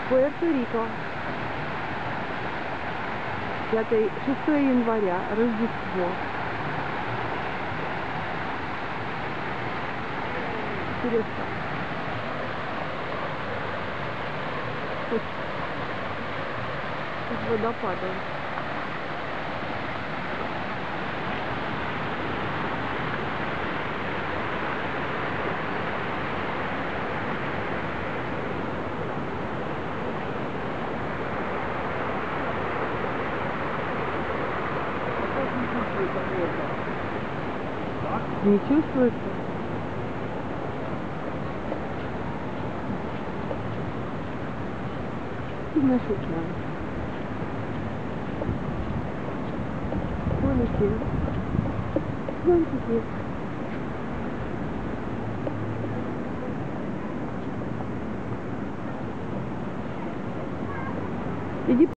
Пуэрто-Рико. 6 января, Рождество. Интересно. Тут водопадом. Не чувствуется? Сильно шутно. Полетел. Зонтики. Иди